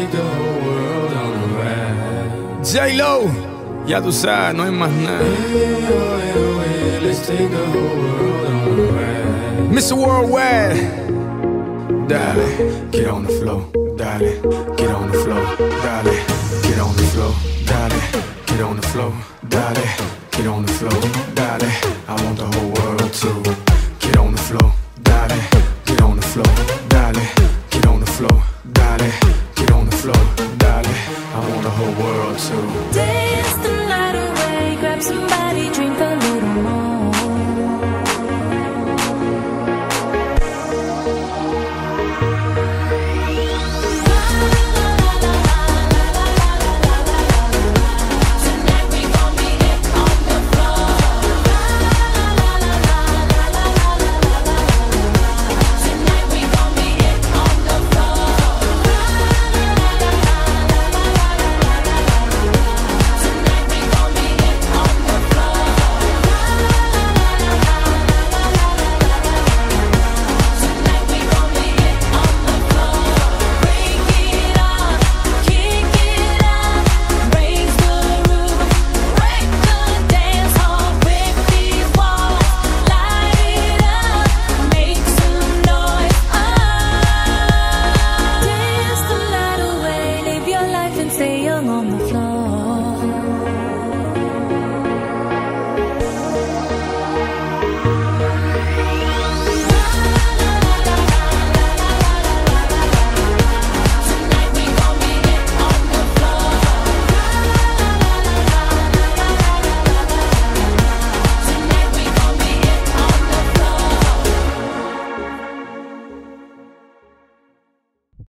take the whole world on a ride. J-Lo, ya tú sabes, no hay más nada. Let's take the whole world on a ride. Mr. Worldwide, dale, get on the floor, dale, get on the floor, dale, get on the floor, dale, get on the floor, dale, get on the floor, dale. I want the whole world to get on the floor, dale, get on the floor, dale, get on the floor, dale, get on the floor, dale. I want the whole world to dance the night away, grab somebody, drink a little more. Stay young on the floor.